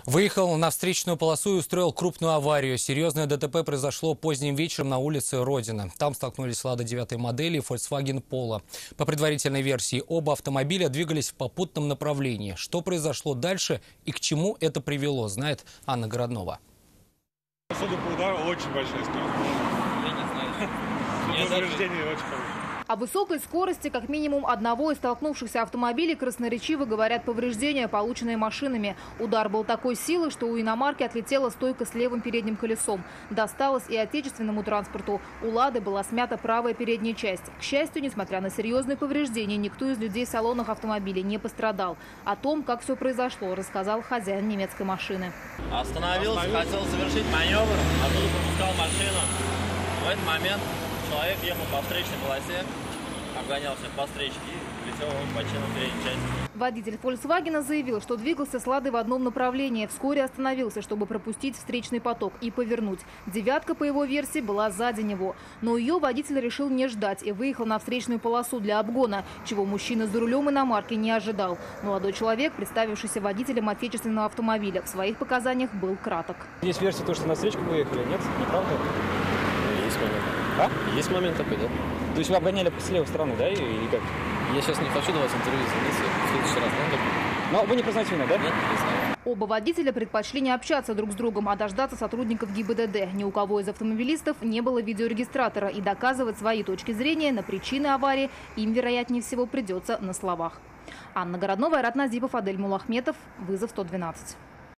Выехал на встречную полосу и устроил крупную аварию. Серьезное ДТП произошло поздним вечером на улице Родина. Там столкнулись «Лада» 9 модели и Volkswagen Polo. По предварительной версии, оба автомобиля двигались в попутном направлении. Что произошло дальше и к чему это привело, знает Анна Городнова. Судя по удару, очень большая скорость. Я не знаю. Повреждение очень хорошее. О высокой скорости как минимум одного из столкнувшихся автомобилей красноречиво говорят повреждения, полученные машинами. Удар был такой силы, что у иномарки отлетела стойка с левым передним колесом. Досталось и отечественному транспорту. У «Лады» была смята правая передняя часть. К счастью, несмотря на серьезные повреждения, никто из людей в салонах автомобиля не пострадал. О том, как все произошло, рассказал хозяин немецкой машины. Остановился, хотел совершить маневр, оттуда пропускал машину. В этот момент человек ехал по встречной полосе, обгонял всех по встречке и летел в бочину передней части. Водитель «Фольксвагена» заявил, что двигался с «Ладой» в одном направлении. Вскоре остановился, чтобы пропустить встречный поток и повернуть. «Девятка», по его версии, была сзади него. Но ее водитель решил не ждать и выехал на встречную полосу для обгона, чего мужчина за рулем иномарки не ожидал. Молодой человек, представившийся водителем отечественного автомобиля, в своих показаниях был краток. Есть версия, что на встречку поехали, нет? Неправда? Есть момент. А? Есть момент такой, да? То есть вы обгоняли с левой стороны, да, или как? Я сейчас не хочу давать интервью, извините. В следующий раз, да? Но вы не признаете вину, да? Нет, не знаю. Оба водителя предпочли не общаться друг с другом, а дождаться сотрудников ГИБДД. Ни у кого из автомобилистов не было видеорегистратора, и доказывать свои точки зрения на причины аварии им, вероятнее всего, придется на словах. Анна Городнова, Айрат Назипов, Адель Мулахметов. Вызов 112.